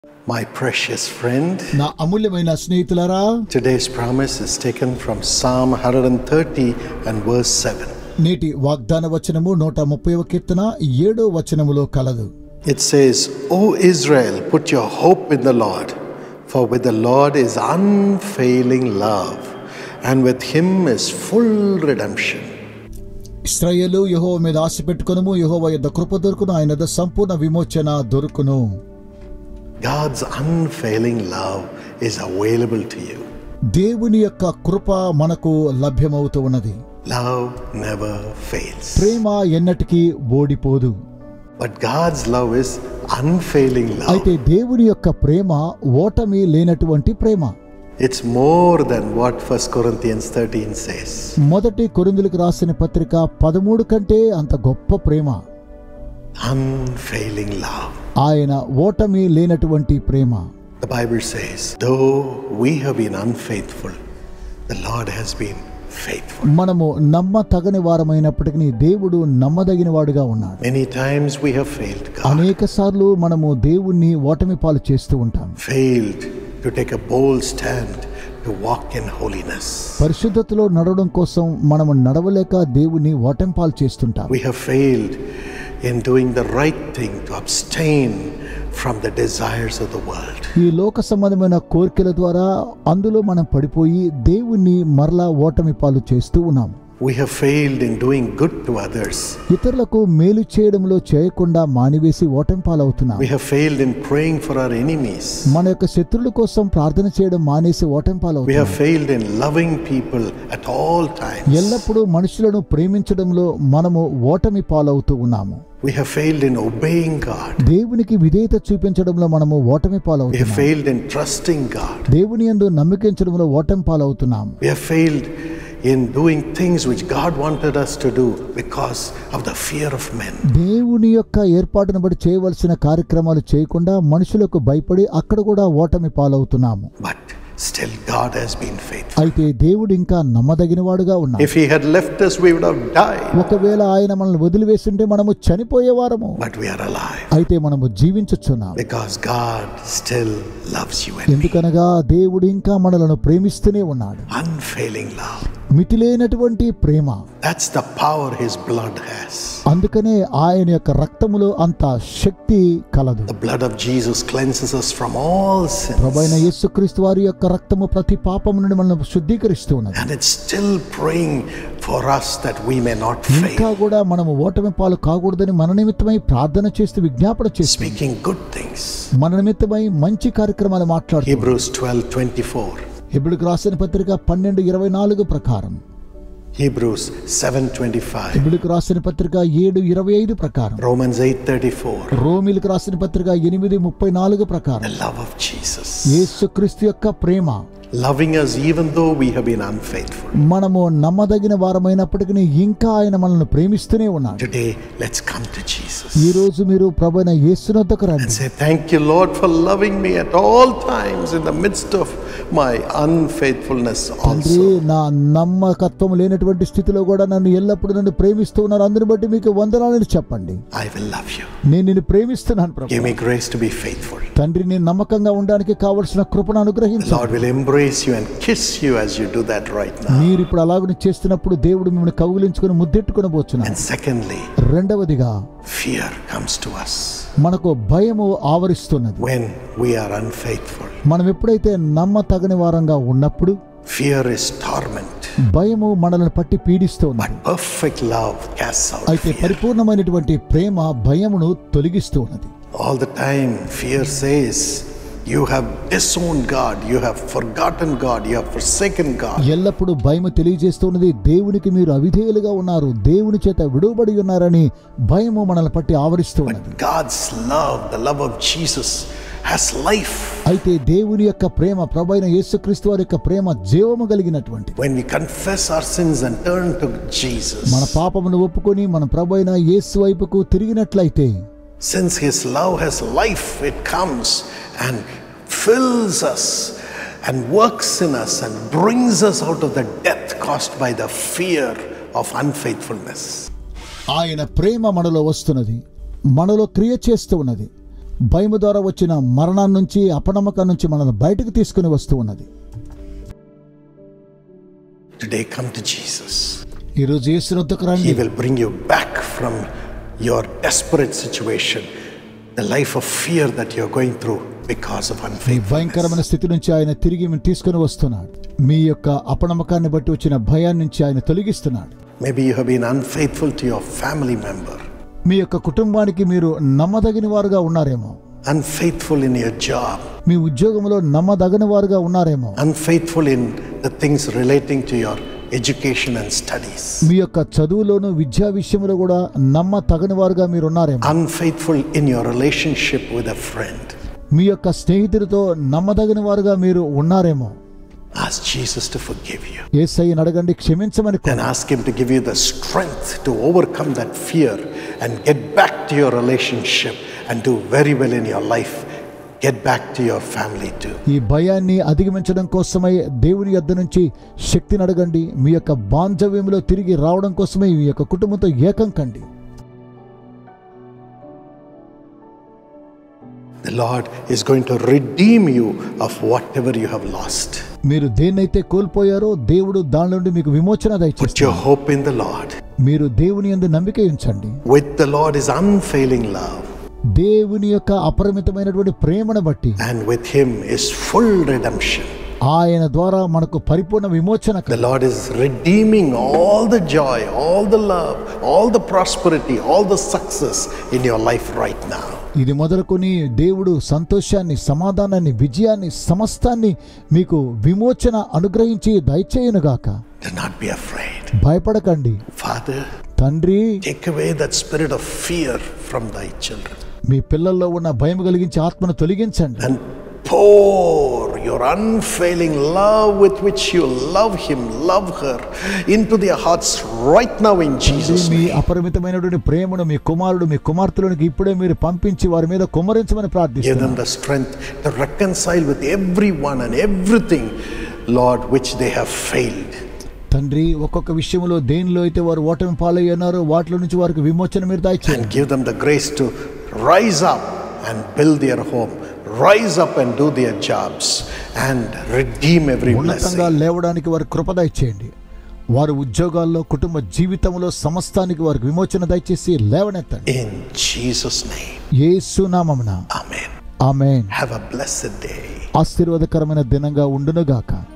My precious friend, నా అమూల్యమైన స్నేహితులారా, today's promise is taken from Psalm 130 and verse 7. నేటి వాగ్దాన వచనము 130వ కీర్తన 7వ వచనములో కలదు. It says, O Israel, put your hope in the Lord, for with the Lord is unfailing love, and with him is full redemption. ఇశ్రాయేలు యెహోవా మీద ఆశ పెట్టుకొనుము, యెహోవా యొద్ద కృప దొరుకును, ఆయన యొద్ద సంపూర్ణ విమోచన దొరుకును. God's unfailing love is available to you. దేవుని యొక్క కృప మనకు లభ్యమవుతూ ఉన్నది. Love never fails. ప్రేమ ఎన్నటికీ ఓడిపోదు. But God's love is unfailing love. అయితే దేవుని యొక్క ప్రేమ ఓటమి లేనటువంటి ప్రేమ. It's more than what 1 Corinthians 13 says. మొదటి కొరింథీయులకు రాసిన పత్రిక 13 కంటే అంత గొప్ప ప్రేమ. Unfailing love. ఆయన ఓటమి లేనటువంటి ప్రేమ. The Bible says, though we have been unfaithful, the Lord has been faithful. మనము నమ్మతగని వారమైనప్పటికీ దేవుడు నమ్మదగిన వాడుగా ఉన్నాడు. Many times we have failed God. అనేక సార్లు మనము దేవుణ్ణి ఓటమి పాలు చేస్తూ ఉంటాం. Failed to take a bold stand to walk in holiness. పరిశుద్ధతలో నడవడం కోసం మనము నడవలేక దేవుణ్ణి ఓటమి పాలు చేస్తుంటాం. We have failed in doing the right thing to abstain from the desires of the world. ఈ లోక సంబంధమైన కోరికల ద్వారా అందులో మనం పడిపోయి దేవుణ్ణి మరలా ఓటమి పాలు చేస్తూ ఉన్నాం. We have failed in doing good to others. ఇతరులకు మేలు చేయడంలో చేయకుండా మానివేసి ఓటమి పాలవుతున్నాం. We have failed in praying for our enemies. మన యొక్క శత్రువుల కోసం ప్రార్థన చేయడం మానేసి ఓటమి We పాలవుతున్నాం. have failed in loving people at all times. ఎల్లప్పుడూ మనుషులను ప్రేమించడంలో మనము ఓటమి పాలవుతూ ఉన్నాము. We have failed in obeying God. దేవునికి విధేయత చూపించడంలో మనము ఓటమి We have పాలవుతున్నాము. failed in trusting God. దేవుని యందు నమ్మకించడంలో ఓటమి పాలవుతున్నాము. We have failed in doing things which God wanted us to do because of the fear of men. దేవుని యొక్క ఏర్పాటును బట్టి చేయవలసిన కార్యక్రమాలు చేయకుండా మనుషులకు భయపడి అక్కడ కూడా ఓటమి పాలవుతున్నాము. But still God has been faithful. అయితే దేవుడు ఇంకా నమ్మదగిన వాడుగా ఉన్నాడు. If he had left us, we would have died. ఒకవేళ ఆయన మనల్ని వదిలివేస్తుంటే మనము చనిపోయేవారము. But we are alive అయితే మనము జీవించుచున్నాము. because God still loves you and me. ఎందుకనగా దేవుడు ఇంకా మనలను ప్రేమిస్తూనే ఉన్నాడు. Unfailing love. మితిలేనటువంటి Prema. That's the power his blood has. అందుకనే ఆయన యొక్క రక్తములో అంత శక్తి కలదు. The blood of Jesus cleanses us from all sins. ప్రభువైన యేసుక్రీస్తు వారి యొక్క రక్తము ప్రతి పాపము నుండి మనల్ని శుద్ధీకరిస్తూ ఉన్నది. And it's still praying for us that we may not ఇంకా fail. కూడా మనము ఓటమి పాలు కాకూడదని మన నిమిత్తమై ప్రార్థన చేస్తూ విజ్ఞాపన చేస్తూ Speaking good things. మన నిమిత్తమై మంచి కార్యక్రమాలు మాట్లాడుతూ Hebrews 12:24. హెబ్రీయులకు రాసిన పత్రిక 12:24 ప్రకారం, Hebrews 7:25. హెబ్రీయులకు రాసిన పత్రిక 7:25 ప్రకారం, Romans 8:34. రోమీయులకు రాసిన పత్రిక 8:34 ప్రకారం The love of Jesus. యేసుక్రీస్తు యొక్క ప్రేమ Loving us even though we have been unfaithful. మనము నమ్మదగిన వారమైనప్పటికీ ఇంకా ఆయన మనల్ని ప్రేమిస్తూనే ఉన్నాడు. Today, let's come to Jesus ఈ రోజు మీరు ప్రభువైన యేసు వద్దకు and రండి. say, thank you, Lord, for loving me at all times in the midst of my unfaithfulness తండ్రి, also. నా నమ్మకత్వం లేనటువంటి స్థితిలో కూడా నన్ను ఎల్లప్పుడూ నన్ను ప్రేమిస్తూ ఉన్నారు. అందుని బట్టి మీకు వందనాలని చెప్పండి. I will love you. నేను నిన్ను ప్రేమిస్తున్నాను ప్రభు. Give me grace to be faithful. తండ్రి, నేను నమ్మకంగా ఉండడానికి కావలసిన కృపను The అనుగ్రహించండి. Lord will embrace you and kiss you as you do that right now. మీరు ఇప్పుడు అలాగని చేస్తున్నప్పుడు దేవుడు మిమ్మల్ని కౌగిలించుకొని ముద్దెట్టుకొని పోచున్నాడు. And secondly, రెండవదిగా fear comes to us మనకు భయము ఆవరిస్తున్నది. when we are unfaithful. మనం ఎప్పుడైతే నమ్మతగని వారంగా ఉన్నప్పుడు Fear is torment, భయము మనల్ని పట్టి పీడిస్తూ ఉన్నది. but perfect love casts out అయితే fear. పరిపూర్ణమైనటువంటి ప్రేమ భయమును తొలగిస్తూ ఉన్నది. All the time, fear says, you have disowned God, you have forgotten God, you have forsaken God. ఎల్లప్పుడూ భయము తెలియజేస్తున్నది, దేవునికి మీరు అవిధేయులుగా ఉన్నారు, దేవుని చేత విడువబడి ఉన్నారని భయము మనల్ని పట్టి ఆవరిస్తూ ఉన్నది. But God's love, the love of Jesus, has life. అయితే దేవుని యొక్క ప్రేమ, ప్రభువైన యేసుక్రీస్తు వారి యొక్క ప్రేమ జీవము కలిగినటువంటి. When we confess our sins and turn to Jesus, మన పాపమును ఒప్పుకొని మన ప్రభువైన యేసు వైపుకు తిరిగినట్లయితే, since his love has life, it comes and fills us and works in us and brings us out of the death caused by the fear of unfaithfulness. ఆయన ప్రేమ మనలో వస్తున్నది, మనలో క్రియ చేస్తూ ఉన్నది. భయము ద్వారా వచ్చిన మరణం నుంచి, అపనమ్మకం నుంచి మనల్ని బయటకు తీసుకుని వస్తూ ఉన్నది. Today come to Jesus. ఈ రోజు యేసు వద్దకు రండి. He will bring you back from your desperate situation, the life of fear that you are going through because of unfaithfulness. భయంకరమైన స్థితి నుంచి ఆయన తిరిగి మీరు తీసుకుని వస్తున్నాడు. మీ యొక్క అపనమ్మకాన్ని బట్టి వచ్చిన భయాన్ని నుంచి ఆయన తొలగిస్తున్నాడు. Maybe you have been unfaithful to your family member. మీ యొక్క కుటుంబానికి మీరు నమ్మదగిన వారుగా ఉన్నారేమో. Unfaithful in your job. మీ ఉద్యోగంలో నమ్మదగిన వారుగా ఉన్నారేమో. Unfaithful in the things relating to your education and studies. మీ యొక్క చదువులోను విద్యా విషయంలో కూడా నమ్మతగిన వారుగా మీరు ఉన్నారేమో. Unfaithful in your relationship with a friend. మీ యొక్క స్నేహితుడితో నమ్మదగిన వారుగా మీరు ఉన్నారేమో. Ask Jesus to forgive you. యేసయ్యను అడగండి, క్షమించమని. And ask him to give you the strength to overcome that fear and get back to your relationship and do very well in your life. Get back to your family too. ఈ భయాన్ని అధిగమించడం కోసమై దేవుని యొద్ద నుంచి శక్తిని అడగండి. మీ యొక్క బాంధవ్యంలో తిరిగి రావడం కోసమై మీ యొక్క కుటుంబంతో ఏకం కండి. The Lord is going to redeem you of whatever you have lost. మీరు దేన్నైతే కోల్పోయారో దేవుడు దాని నుండి మీకు విమోచన Put దయచేస్తాడు. your hope in the Lord. మీరు దేవుని యందు నమ్మిక ఉంచండి. With the Lord is unfailing love. దేవుని యొక్క అపరిమితమైనటువంటి ప్రేమను బట్టి, And with him is full redemption. ఆయన ద్వారా మనకు పరిపూర్ణ విమోచన. The Lord is redeeming all the joy, all the love, all the prosperity, all the success in your life right now. ఇది మొదలుకొని దేవుడు సంతోషాన్ని, సమాధానాన్ని, విజయాన్ని, సమస్తాన్ని మీకు విమోచన అనుగ్రహించి దయచేయునుగాక. Do not be afraid. భయపడకండి. Father, తండ్రి, take away that spirit of fear from thy children. మీ పిల్లల్లో ఉన్న భయం కలిగించే ఆత్మను తొలగించండి. And pour your unfailing love with which you love him, love her, into their hearts right now in Jesus' me name. అపరిమితమైనటువంటి ప్రేమను మీ కుమారుడు, మీ కుమార్తెలకు ఇప్పుడే మీరు పంపించి వారి మీద కుమ్మరించమని Give them ప్రార్థిస్తున్నాను. the strength to reconcile with everyone and everything, Lord, which they have failed. తండ్రి, ఒక్కొక్క విషయంలో దేనిలో అయితే వారు ఓటమి పాలయ్యారో వాటిలో నుంచి వారికి విమోచన మీరు దయచేయండి. And give them the grace to rise up and build their home, rise up and do their jobs, and redeem every ఉన్నతంగా blessing. లేవడానికి వారి కృప దయచేయండి. వారి ఉద్యోగాల్లో, కుటుంబ జీవితంలో సమస్తానికి వారికి విమోచన దయచేసి లేవనెత్తండి. In Jesus' name. యేసు నామమున Amen. Amen. Have a blessed day. ఆశీర్వాదకరమైన దినంగా ఉండునుగాక.